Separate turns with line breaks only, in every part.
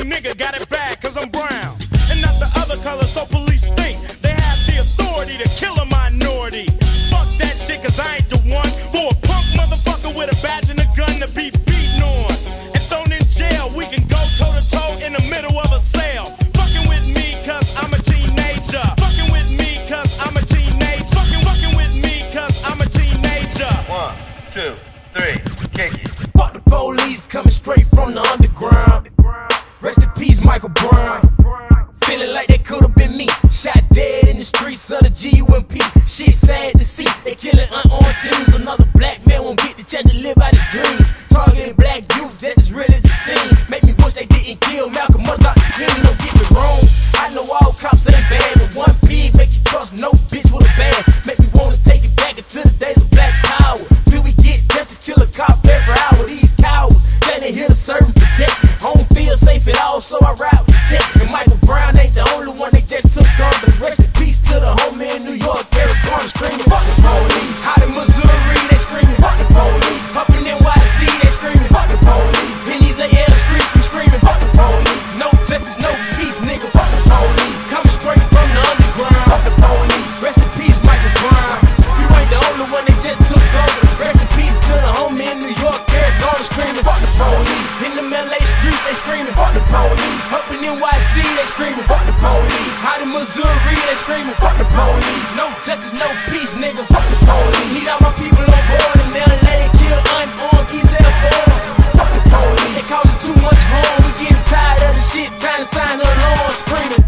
nigga got it bad cause I'm brown and not the other color, so police think they have the authority to kill a minority. Fuck that shit cause I ain't the one for a punk motherfucker with a badge and a gun to be beaten on and thrown in jail. We can go toe to toe in the middle of a sale. Fucking with me cause I'm a teenager. Fucking with me cause I'm a teenager. Fucking with me cause I'm a teenager.
1, 2, 3, kick it.
Fuck the police coming straight from the underground. Rest in peace, Michael Brown. Feeling like that could've been me. Shot dead in the streets of the GUMP. Shit sad to see. They killing unarmed teens. Another black man won't get the chance to live out his dream. Targeting black youth just as real as it seems. Make me wish they didn't kill Malcolm or Dr. King. Don't get me wrong, I know all cops ain't bad, but one pig make you trust no bitch with a bag. Make me wanna take it back into the days of black power. Till we get justice, kill a cop every hour. These cowards, they here to serve and protect. I don't feel safe at all, so I ride with the tech. And Michael Brown ain't the only one they just took on. But rest in peace to the homie in New York, Eric Garner screaming, fuck the police. Out in Missouri, they screaming, fuck the police. Up in NYC, they screaming, fuck the police. In these AL streets, we screaming, fuck the police. No justice, no peace, nigga, fuck the police. Coming straight from the underground, fuck the police. Rest in peace, Michael Brown. You ain't the only one they just took over. Rest in peace to the homie in New York, Eric Garner screaming, fuck the police. In the LA streets, they screaming, fuck the police. Up in NYC, they screaming, fuck the police. Out in Missouri, they screaming, fuck the police. No justice, no peace, nigga, fuck the police. Need all my people on board and they'll let it kill unarmed EZ4. Fuck the police. They causing too much harm. We getting tired of the shit, time to sign the alarm, screaming.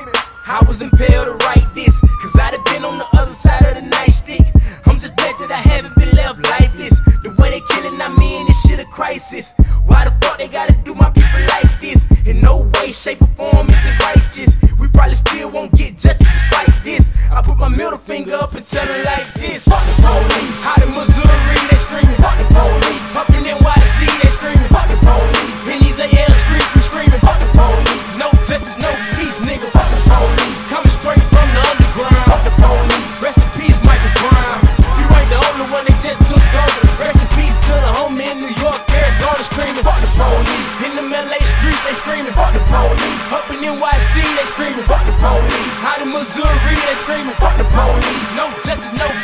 I was impelled to write this, cause I'd have been on the other side of the nightstick. I'm just glad that I haven't been left lifeless. The way they killing, I mean, this shit a crisis. Why the fuck they gotta do my people like this? In no way, shape, or form is it righteous. We probably still won't get justice despite this. I put my middle finger up and tell them like this. Fuck the police. Out in Missouri, they screaming, fuck the police. Up in NYC, they screaming, fuck the police. In these AL streets, we screaming, fuck the police. No justice, no peace, nigga, fuck the police. Coming straight from the underground, fuck the police. Rest in peace, Michael Brown. You ain't the only one they just took over. Rest in peace to the homie in New York, Eric Garner screaming, fuck the police. In the LA streets, they screaming, fuck the police. Up in NYC, they screaming, fuck the police. Out in Missouri, they screaming, fuck the police. No justice, no